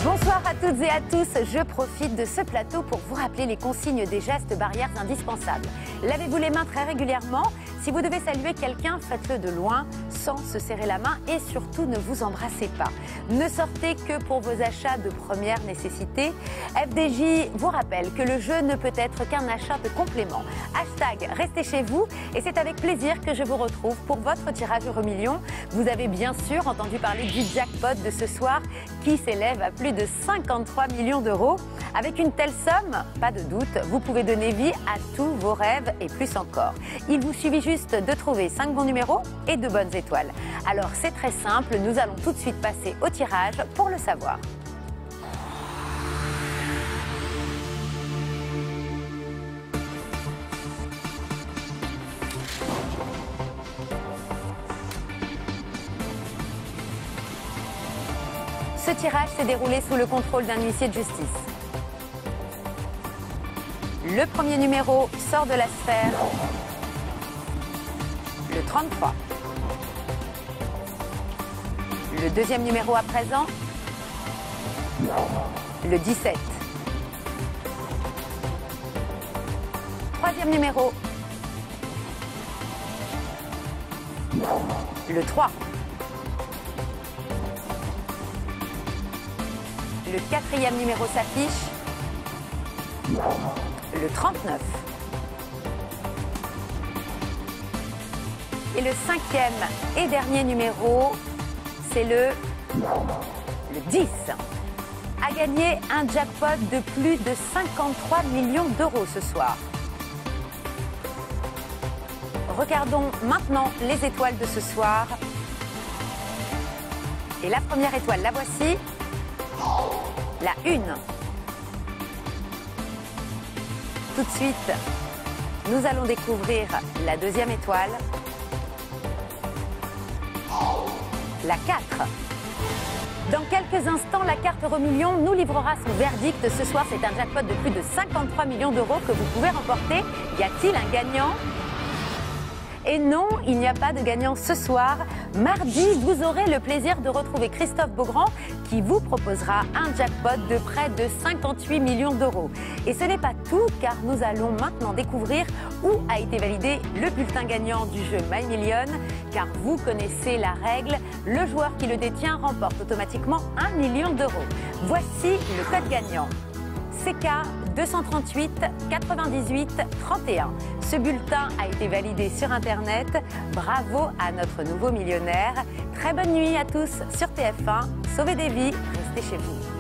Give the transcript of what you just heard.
Bonsoir à toutes et à tous, je profite de ce plateau pour vous rappeler les consignes des gestes barrières indispensables. Lavez-vous les mains très régulièrement. Si vous devez saluer quelqu'un, faites-le de loin, sans se serrer la main et surtout ne vous embrassez pas. Ne sortez que pour vos achats de première nécessité. FDJ vous rappelle que le jeu ne peut être qu'un achat de complément. Hashtag restez chez vous et c'est avec plaisir que je vous retrouve pour votre tirage Euromillions. Vous avez bien sûr entendu parler du jackpot de ce soir qui s'élève à plus de 53 millions d'euros. Avec une telle somme, pas de doute, vous pouvez donner vie à tous vos rêves et plus encore. Il vous suffit juste de trouver 5 bons numéros et 2 bonnes étoiles. Alors c'est très simple, nous allons tout de suite passer au tirage pour le savoir. Ce tirage s'est déroulé sous le contrôle d'un huissier de justice. Le premier numéro sort de la sphère, le 33. Le deuxième numéro à présent, le 17. Troisième numéro, le 3. Le quatrième numéro s'affiche, le 39. Et le cinquième et dernier numéro, c'est le 10. A gagné un jackpot de plus de 53 millions d'euros ce soir. Regardons maintenant les étoiles de ce soir. Et la première étoile, la voici. La 1. Tout de suite, nous allons découvrir la deuxième étoile. La 4. Dans quelques instants, la carte Euromillions nous livrera son verdict. Ce soir, c'est un jackpot de plus de 53 millions d'euros que vous pouvez remporter. Y a-t-il un gagnant ? Et non, il n'y a pas de gagnant ce soir. Mardi, vous aurez le plaisir de retrouver Christophe Beaugrand qui vous proposera un jackpot de près de 58 millions d'euros. Et ce n'est pas tout car nous allons maintenant découvrir où a été validé le bulletin gagnant du jeu My Million. Car vous connaissez la règle, le joueur qui le détient remporte automatiquement 1 million d'euros. Voici le code gagnant. CK 238 98 31. Ce bulletin a été validé sur Internet. Bravo à notre nouveau millionnaire. Très bonne nuit à tous sur TF1. Sauvez des vies, restez chez vous.